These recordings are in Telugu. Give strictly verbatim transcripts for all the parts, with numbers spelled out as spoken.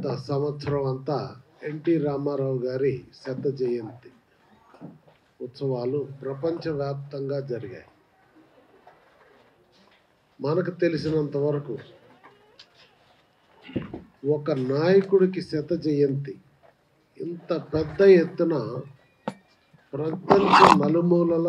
గత సంవత్సరం అంతా ఎన్టీ రామారావు గారి శత జయంతి ఉత్సవాలు ప్రపంచవ్యాప్తంగా జరిగాయి. మనకు తెలిసినంత వరకు ఒక నాయకుడికి శత జయంతి ఇంత పెద్ద ఎత్తున ప్రపంచ నలుమూలల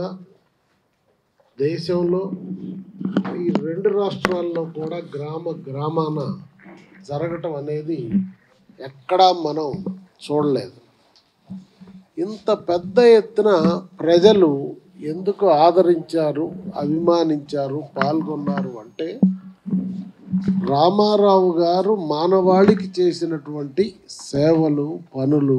దేశంలో ఈ రెండు రాష్ట్రాల్లో కూడా గ్రామ గ్రామాన జరగటం అనేది ఎక్కడా మనం చూడలేదు. ఇంత పెద్ద ఎత్తున ప్రజలు ఎందుకు ఆదరించారు, అభిమానించారు, పాల్గొన్నారు అంటే రామారావు గారు మానవాళికి చేసినటువంటి సేవలు, పనులు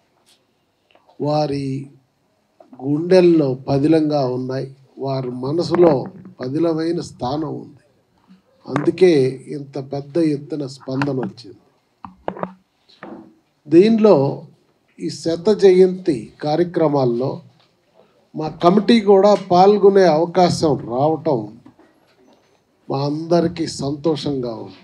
వారి గుండెల్లో పదిలంగా ఉన్నాయి, వారి మనసులో పదిలమైన స్థానం ఉంది. అందుకే ఇంత పెద్ద ఎత్తున స్పందన వచ్చింది. దీనిలో ఈ శత జయంతి కార్యక్రమాల్లో మా కమిటీ కూడా పాల్గొనే అవకాశం రావటం మా అందరికీ సంతోషంగా ఉంది.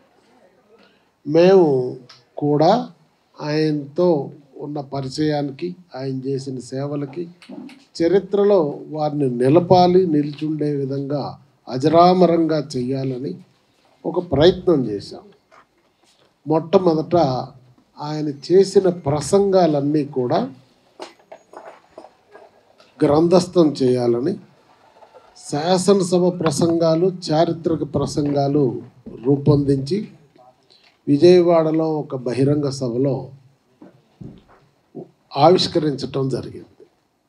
మేము కూడా ఆయనతో ఉన్న పరిచయానికి, ఆయన చేసిన సేవలకి, చరిత్రలో వారిని నిలపాలి, నిలిచుండే విధంగా అజరామరంగా చెయ్యాలని ఒక ప్రయత్నం చేశాం. మొట్టమొదట ఆయన చేసిన ప్రసంగాలన్నీ కూడా గ్రంథస్థం చేయాలని శాసనసభ ప్రసంగాలు, చారిత్రక ప్రసంగాలు రూపొందించి విజయవాడలో ఒక బహిరంగ సభలో ఆవిష్కరించటం జరిగింది.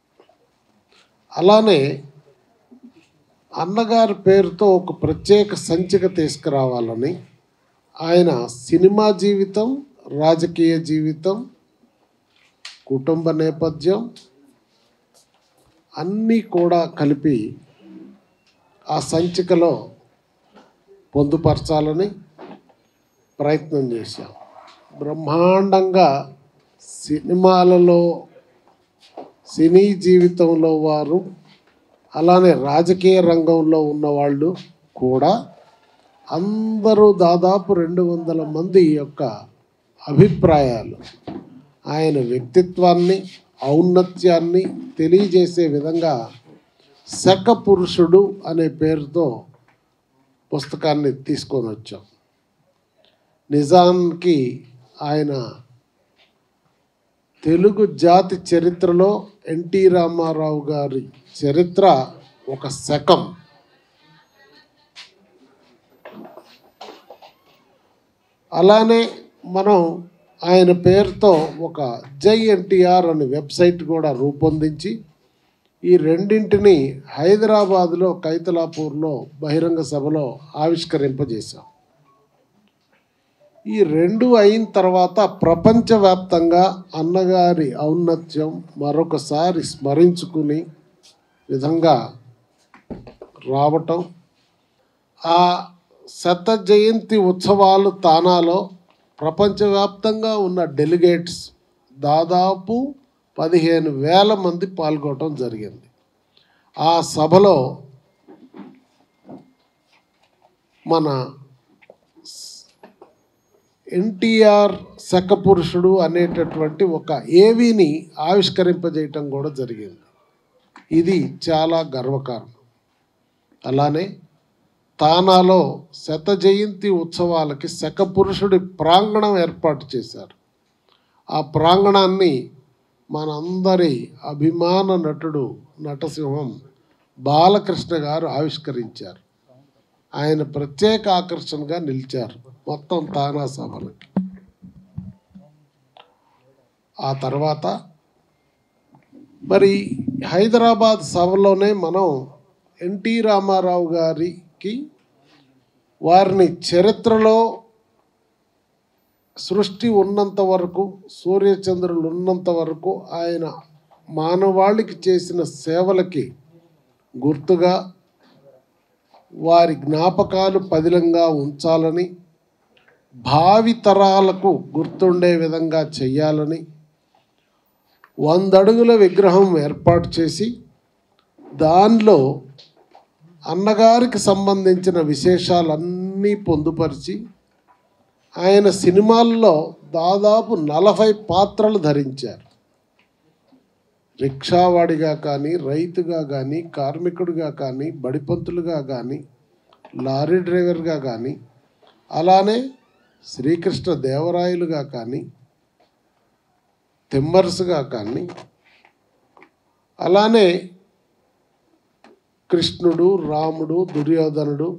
అలానే అన్నగారి పేరుతో ఒక ప్రత్యేక సంచిక తీసుకురావాలని ఆయన సినిమా జీవితం, రాజకీయ జీవితం, కుటుంబ నేపథ్యం అన్నీ కూడా కలిపి ఆ సంచికలో పొందుపరచాలని ప్రయత్నం చేశాం. బ్రహ్మాండంగా సినిమాలలో, సినీ జీవితంలో వారు, అలానే రాజకీయ రంగంలో ఉన్నవాళ్ళు కూడా అందరూ దాదాపు రెండు వందల మంది యొక్క అభిప్రాయాలు, ఆయన వ్యక్తిత్వాన్ని, ఔన్నత్యాన్ని తెలియజేసే విధంగా శక పురుషుడు అనే పేరుతో పుస్తకాన్ని తీసుకొని వచ్చాం. నిజానికి ఆయన తెలుగు జాతి చరిత్రలో ఎన్టీ రామారావు గారి చరిత్ర ఒక శకం. అలానే మనం ఆయన పేరుతో ఒక జై ఎన్టీఆర్ అనే వెబ్సైట్ కూడా రూపొందించి ఈ రెండింటిని హైదరాబాదులో కైతలాపూర్లో బహిరంగ సభలో ఆవిష్కరింపజేశాం. ఈ రెండు అయిన తర్వాత ప్రపంచవ్యాప్తంగా అన్నగారి ఔన్నత్యం మరొకసారి స్మరించుకుని విధంగా రావటం, ఆ శత జయంతి ఉత్సవాలు తానాలో ప్రపంచవ్యాప్తంగా ఉన్న డెలిగేట్స్ దాదాపు పదిహేను వేల మంది పాల్గొనడం జరిగింది. ఆ సభలో మన ఎన్టీఆర్ శకపురుషుడు అనేటటువంటి ఒక ఏవీని ఆవిష్కరింపజేయటం కూడా జరిగింది. ఇది చాలా గర్వకారణం. అలానే తానాలో శత జయంతి ఉత్సవాలకి శకపురుషుడి ప్రాంగణం ఏర్పాటు చేశారు. ఆ ప్రాంగణాన్ని మనందరి అభిమాన నటుడు నటసింహం బాలకృష్ణ గారు ఆవిష్కరించారు. ఆయన ప్రత్యేక ఆకర్షణగా నిలిచారు మొత్తం తానా సభలకి. ఆ తర్వాత మరి హైదరాబాద్ సభలోనే మనం ఎన్టీ రామారావు గారికి వారిని చరిత్రలో సృష్టి ఉన్నంత వరకు, సూర్యచంద్రులు ఉన్నంత వరకు ఆయన మానవాళికి చేసిన సేవలకి గుర్తుగా వారి జ్ఞాపకాలు పదిలంగా ఉంచాలని, భావి తరాలకు గుర్తుండే విధంగా చెయ్యాలని వందడుగుల విగ్రహం ఏర్పాటు చేసి దానిలో అన్నగారికి సంబంధించిన విశేషాలన్నీ పొందుపరిచి ఆయన సినిమాల్లో దాదాపు నలభై పాత్రలు ధరించారు. రిక్షావాడిగా కానీ, రైతుగా కానీ, కార్మికుడిగా కానీ, బడిపంతులుగా కానీ, లారీ డ్రైవర్గా కానీ, అలానే శ్రీకృష్ణ దేవరాయలుగా కానీ, తిమ్మర్స్గా కానీ, అలానే కృష్ణుడు, రాముడు, దుర్యోధనుడు,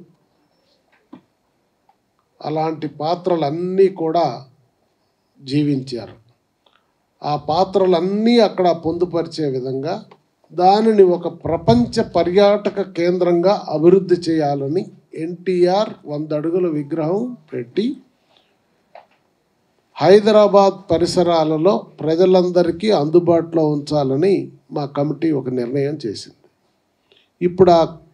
అలాంటి పాత్రలన్నీ కూడా జీవించారు. ఆ పాత్రలన్నీ అక్కడ పొందుపరిచే విధంగా దానిని ఒక ప్రపంచ పర్యాటక కేంద్రంగా అభివృద్ధి చేయాలని ఎన్టీఆర్ వంద అడుగుల విగ్రహం పెట్టి హైదరాబాద్ పరిసరాలలో ప్రజలందరికీ అందుబాటులో ఉంచాలని మా కమిటీ ఒక నిర్ణయం చేసింది. ఇప్పుడు ఆ